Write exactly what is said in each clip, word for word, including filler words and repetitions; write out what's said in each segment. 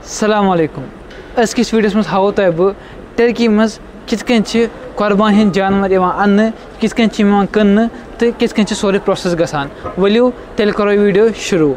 Assalamu alaikum. Azkis videos mans hawo toy bu Turkey mans kit kany chi qurban hind janwar iwan anne kit kany chi iwan kanne te kit kany chi sori process gasan waliu tel karo video shuru.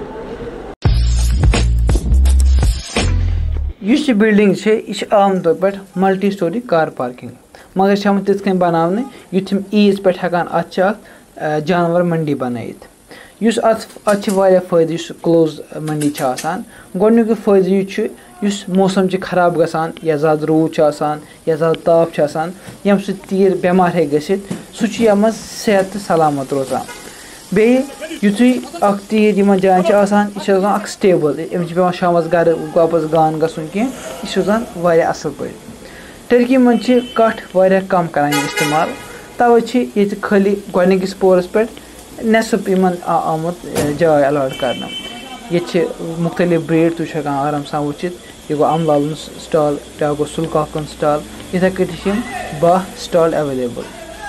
Yus building che ish aam tauр pe multi story car parking magar cham tit kany banavne yutim ease pe hekan atcha janwar mandi banayit. Yus at at वाया फायदे यस close मंडी छ आसान गोडनु के फायदे छु yes मौसम च खराब गसान या ज्यादा रूद छ आसान या ज्यादा ताप छ आसान यम से तीर बीमार है गसित सुच यम सेहत सलामत रोजान बे युथि अख तीर यम जान छ आसान इस रोजान अख स्टेबल एम छ पेवान शामस घर वापस गान गसुन के इस रोजान वाया असल पे टर्की मन छ काठ वाया कम करान इस्तेमाल तव छ ये खाली गोडनु के स्पोरस पे नसब इमन आमत जाय अलॉट करना ये मुख्तलिफ ब्रेड तुम आराम सान वचित यह गो अमलाल स्टॉल या गो सुलकाकन स्टॉल इथे कम बाह स्टॉल अवेलेबल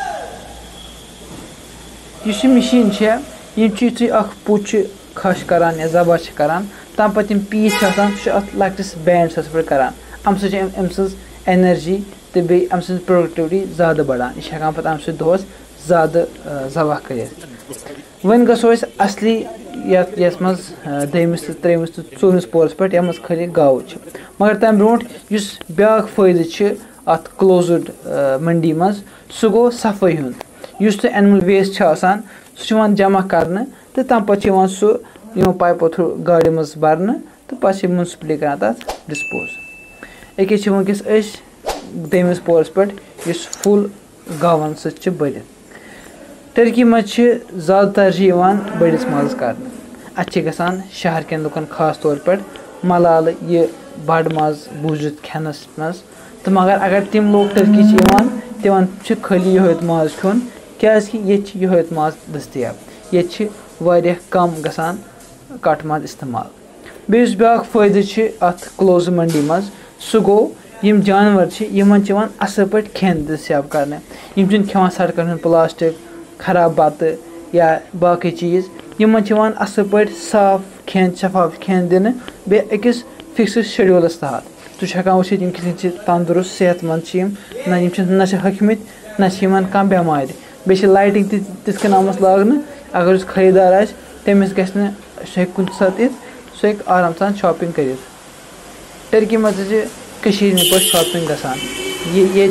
इस मशीन यु पुच खश करान या जबा करान तम पे पीस लकटिस बैंडस पे करान अम अम एनर्जी तो बे अम प्रोडक्टिविटी ज़्यादा बढ़ान यह पे अम दोस ज़्यादा जबा कर वन गो असली यस मज दमिस तो त्रेमिस तो चौरिस पोरस पे यम खाली गाव मगर तम ब्रो ब्या फायदे अत क्लोज्ड मंडी मज सह गो सफाई हुंद तो एनिमल वेस्ट सह जमा करने तो तम पे सह पाइपो थ्रू गाड़ी मज भरने तो पे म्यूनसिपली कर तथ डिस्पोज अके वनकस दमिस पोरस पे फुल गावन सत भरित टर्की मज ज़्यादा तरजीह बड़िस मज कर असान शहर कन लुकन खास तौर पर मलाल यह बड़ मज बूझित खेनस मज तो मगर अगर तम लोग टर्की तिमन खाली यह माज खुन क्या ये माज दस्तियाब ये कम गसान कट मज इस्तेमाल बेस ब्या फायदे अत क्लोज मंडी मज सह गो यम जानवर यमन असल पे खेन दस्तियाब करने यम खेवान सड़कन प्लास्टिक खराब बत या बाकी चीज़ यमन असल पे साफ खेन शफाफ खेन दिन बे अकिस फिक्स शेड्यूलस तहत तुम वुचित यम कितन तंदुरुस्त सेहतमंद ना ना हकमित ना कह बेमार बे लाइटिंग तिथ आम लाने अगर खरीदार आ तमिस गि सह कुछ सात इत सह आराम सान शॉपिंग कर टर्की मज पे शॉपिंग गसान ये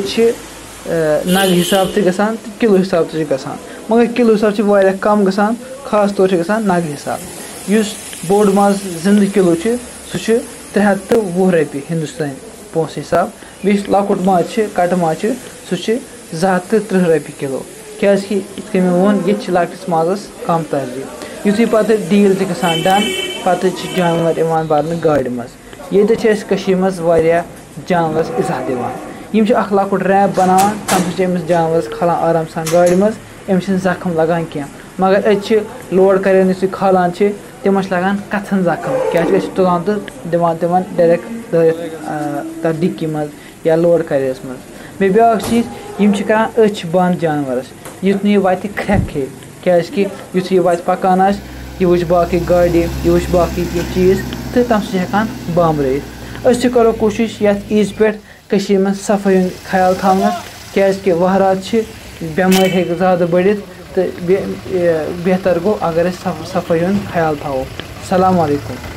नग हिसाब से गसान किलो हिसाब से गसान मगर किलो हिसाब से कम गसान खास तौर से गसान नग हिसाब युस बोड़ माज जिंद किलो सह त्रे हथ तो वह रपी हिंदुस्तान पोस हिसाब बे लकुट माज कट माज सह जत तो त्रिह रपी किलो क्या मे वोन ये लकटिस माजस कम तरजीह युथी पे डील गसान डन पे जानवर भरने गाड़ मज ये मज जानवर इजा दिवान यम अख लकुट रैप बनान तम अमिस जानवरस खलान आराम सान गाड़ मज अमिस जख्म लगान क्या मगर अ लोड कर खालान तम लगान कथन जख्म क्या तुलान तो दिवान तिम डायरेक्ट तथ डिक्की मज या लोड करस मज बे ब्या चीज यम करान अच बंद जानवरस युथ ये वात ख्रेक हे क्या युथ यह वात पकान यह वुच बाकी गाड़ यह वुच बाकी ये चीज़ तो तम हेकान बामरत अस करो कोशिश ये ईज पे में सफाई ख्याल थवनस क्या वहरात बेमार हे ज़्यादा बढ़ित तो बेहतर गो अगर सफाई ख्याल थो। अस्सलामु अलैकुम।